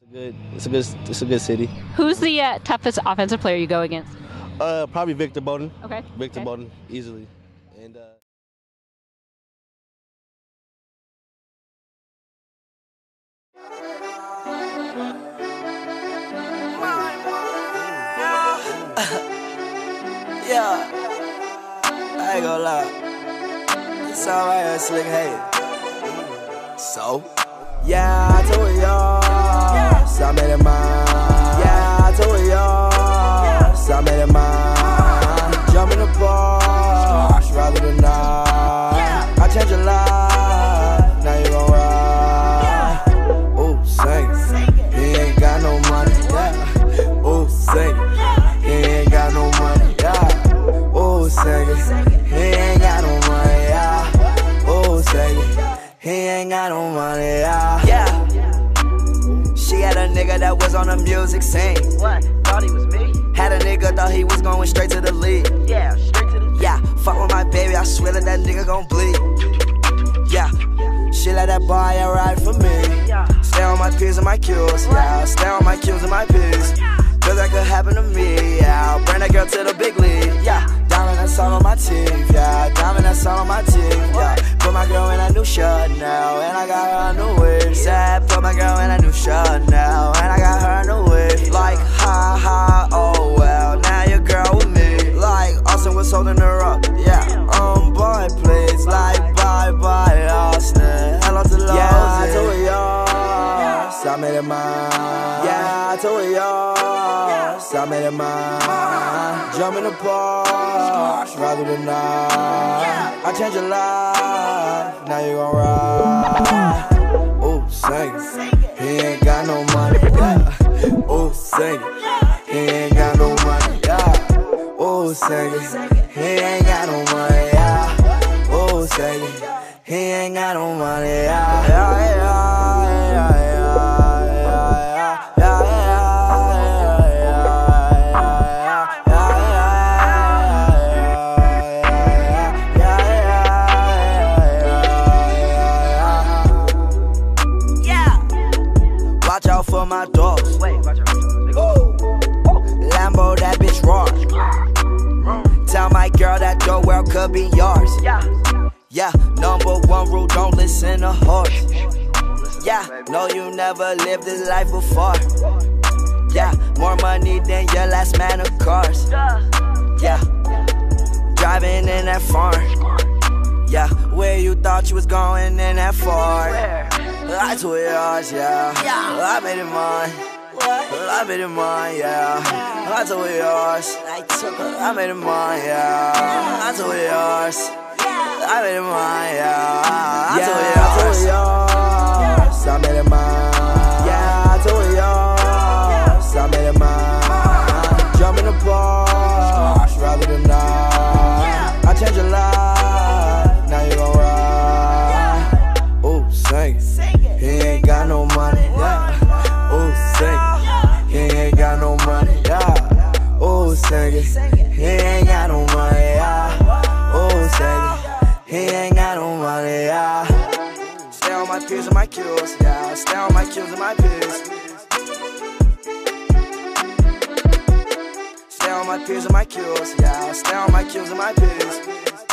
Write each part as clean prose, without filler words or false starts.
It's a good city. Who's the toughest offensive player you go against? Probably Victor Bowden. Okay. Victor Bowden, easily. And yeah, I ain't gonna lie. It's alright, slick hey. So, yeah, I told y'all, so I made it mine. Yeah, I told y'all, so I made it mine. Jump in the box, rather than not. I changed your life, now you gon' ride. Ooh, sing it. He ain't got no money, yeah. Ooh, sing it. He ain't got no money, yeah. Ooh, sing it. He ain't got no money, yeah. Ooh, sing it. He ain't got no money, yeah. She had a nigga that was on the music scene. What? Thought he was me? Had a nigga thought he was going straight to the league. Yeah, straight to the Yeah, fuck with my baby, I swear that that nigga gon' bleed. Yeah, she let that boy ride for me. Stay on my P's and my Q's, yeah. Stay on my Q's and my P's. Cause that could happen to me, yeah. Bring that girl to the big league, yeah. Diamond that's all on my teeth, yeah. Diamond that's all on my teeth, yeah. Put my girl in a new shirt now, and I got her a new wig. Said, put my girl in a new shirt now, and I got her a new wig. Like, ha ha, oh well, now your girl with me. Like, Austin was holding her up, yeah. Boy, please, like, bye bye, Austin. Hello to Lord. Yeah, I told y'all, so I made it mine. Yeah, I told y'all, so I made it mine. Jump in the park, rather than not. I changed your life, now you gon' ride. Ooh, sing it. He ain't got no money, yeah. Ooh, sing it. He ain't got no money, yeah. Ooh, sing it. He ain't got no money, yeah. Ooh, sing it. He ain't got no money, yeah. Yeah, yeah, yeah, yeah. Watch out for my dogs. Wait, watch out. Lambo, that bitch raw. Tell my girl that the world could be yours. Yeah, number one rule, don't listen to horse. Yeah, no, you never lived this life before. Yeah, more money than your last man of cars. Yeah, driving in that farm. Yeah, where you thought you was going in that far. I told yours, yeah. I made it mine. I made it mine, yeah. I told yours. I made it mine, yeah. I told yours. I made it mine, yeah. I told yours. I made it mine. Yeah, I told yours. I made it mine. Jump in the park, rather than not. I changed your life, now you gon' ride. Ooh, sing it. He ain't got no money, yeah. Ooh, sing it. He ain't got no money, yeah. Ooh, sing it. He ain't got no money, yeah. Ooh, sing it. He ain't got no money, yeah. Stay on my P's and my Q's, yeah. Stay on my Q's and my P's. Stay on my P's and my Q's, yeah. Stay on my Q's and my P's.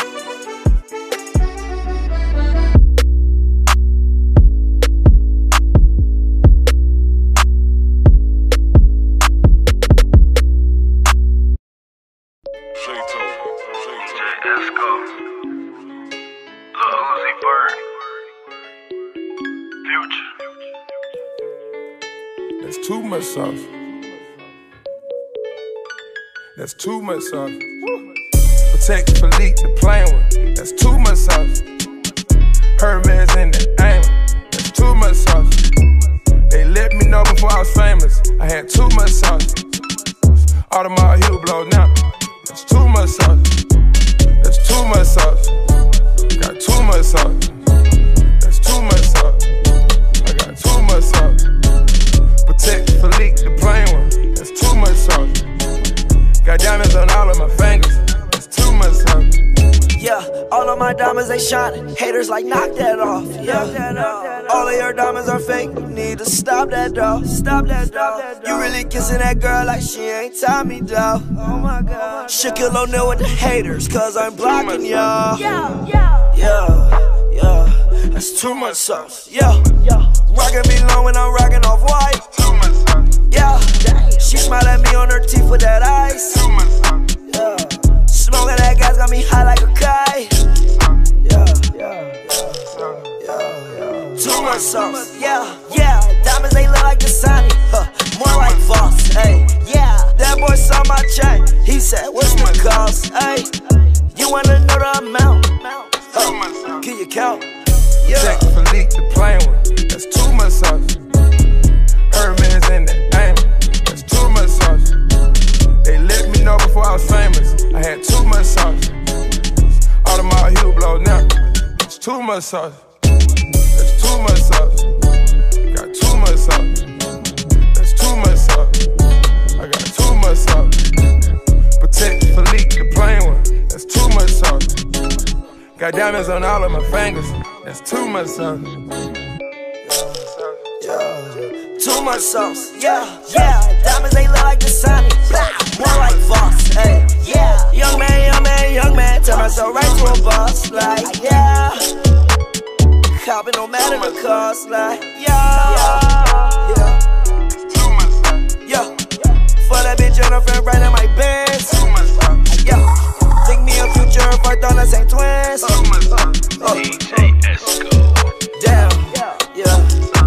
That's too much sauce. That's too much sauce. Protect Philippe, the plain one. That's too much sauce. Hermes in the aim. That's too much sauce. They let me know before I was famous. I had too much sauce. Audemars heel blow now. That's too much sauce. That's too much sauce. Got too much sauce. That's too much sauce. I got too much sauce. Protect Philippe, the plain one. That's too much sauce. Got diamonds on all of my fingers. That's too much sauce. Yeah, all of my diamonds they shining. Haters like knock that off. Yeah. All of your diamonds are fake, you need to stop that, dog. Stop that, dog. You really kissing that girl like she ain't Tommy, dog. Oh my God. Shaquille O'Neal with the haters, cause I'm blocking y'all. Yeah, that's too much sauce. Yeah, rockin' me long when I'm rockin' off white. Yeah, she smile at me on her teeth with that ice. Yeah, smoking that gas got me high like a kite. Too much sauce. Yeah, diamonds they look like the Sonic, more like Voss. Hey, yeah, that boy saw my chain. He said, "What's the cost?" Hey, you wanna know the amount? Can you count? Jack Philippe, the plain one, that's too much sauce. Hermes in the aim, that's too much sauce. They let me know before I was famous, I had too much sauce. Audemars Hublot now, it's too much sauce. That's too much sauce. Got too much sauce. That's too much sauce. I got too much sauce. Protect Philippe, the plain one, that's too much sauce. Got diamonds on all of my fingers, that's too much sauce. Too much sauce. Yeah, diamonds they look like the Sonic, more like Voss. Hey, yeah, young man, turn myself right to a boss. Like, yeah, copping no matter the cost. Like, yeah. For that bitch and her friend right in my Benz. Yeah, think me a future if I thought us ain't twins. DJ Esco. Damn, yeah.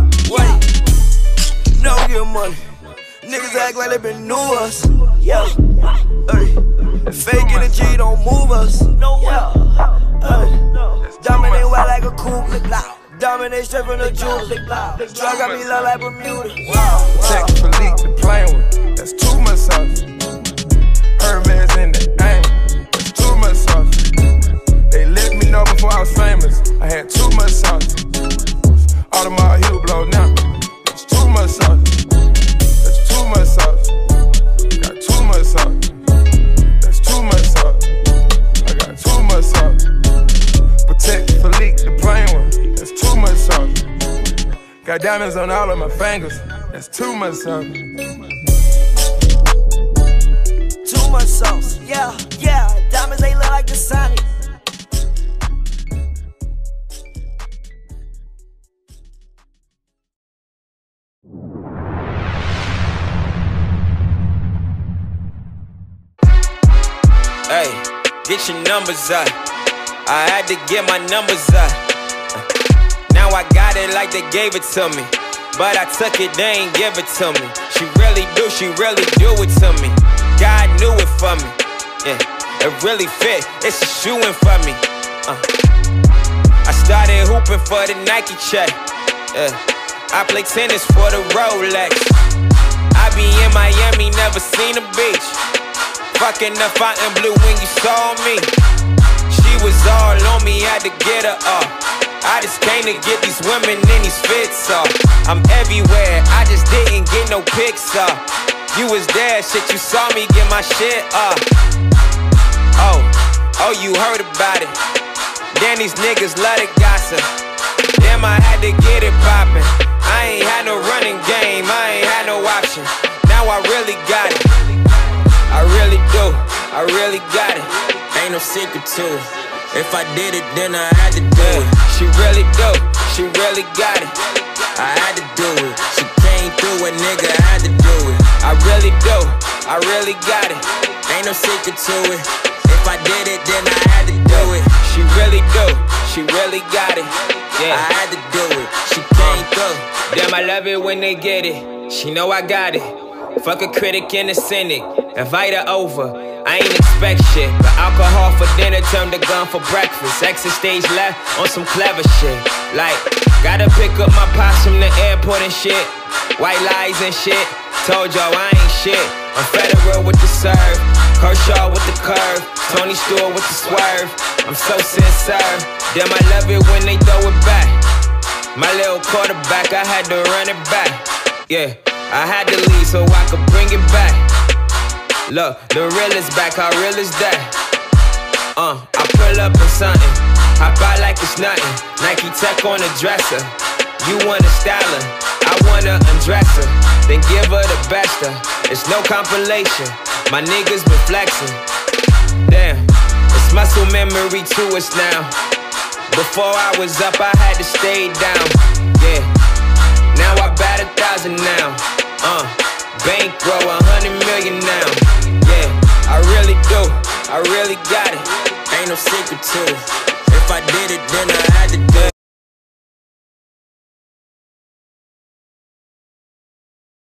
Wait, no get money. Niggas act like they been new us. Yeah, fake energy don't move us. No, dominate wild like a cougar. Dominate straight from the jewel. Drug got me low like Bermuda. Jack Philippe, the plain one, that's too much sauce. Hermes in the aim, that's too much sauce. They let me know before I was famous, I had too much sauce. Audemars Hublot now, that's too much sauce. That's too much sauce. Got too much sauce. That's too much sauce. I got too much sauce. Protect Philippe, the plain one, that's too much sauce. Got diamonds on all of my fingers, that's too much sauce. Too much sauce. Yeah, diamonds they look like the Sonic. Hey, get your numbers up. I had to get my numbers up. Now I got it like they gave it to me, but I took it, they ain't give it to me. She really do it to me. God knew it for me. Yeah, it really fit, it's a shoe-in for me. I started hooping for the Nike check. I play tennis for the Rolex. I be in Miami, never seen a beach. Fucking the fountain blue when you saw me. She was all on me, had to get her off. I just came to get these women in these fits off. I'm everywhere, I just didn't get no pics off. You was there, shit, you saw me get my shit off. Oh, you heard about it. Then these niggas love to gossip. Damn, I had to get it poppin'. I ain't had no running game, I ain't had no option. Now I really got it. I really do, I really got it. Ain't no secret to it. If I did it, then I had to do it. She really do, she really got it. I had to do it. She came through, a nigga had to do it. I really do, I really got it. Ain't no secret to it. If I did it, then I had to do it. She really do, she really got it. Yeah, I had to do it. She came through. Damn, I love it when they get it. She know I got it. Fuck a critic and a cynic. Invite her over. I ain't expect shit, but alcohol for dinner turned to gun for breakfast. Exit stage left on some clever shit. Like, gotta pick up my pops from the airport and shit. White lies and shit. Told y'all I ain't shit. I'm Federer with the serve, Kershaw with the curve, Tony Stewart with the swerve. I'm so sincere. Damn, I love it when they throw it back. My little quarterback, I had to run it back. Yeah, I had to leave so I could bring it back. Look, the real is back, how real is that? I pull up in something, hop out like it's nothing. Nike Tech on the dresser. You wanna style her, I wanna undress her, then give her the best of. It's no compilation, my niggas been flexing. Damn, it's muscle memory to us now. Before I was up, I had to stay down. Yeah, now I bat 1,000 now. Bankroll 100 million now. Yeah, I really do, I really got it. Ain't no secret to it. If I did it, then I had to do it.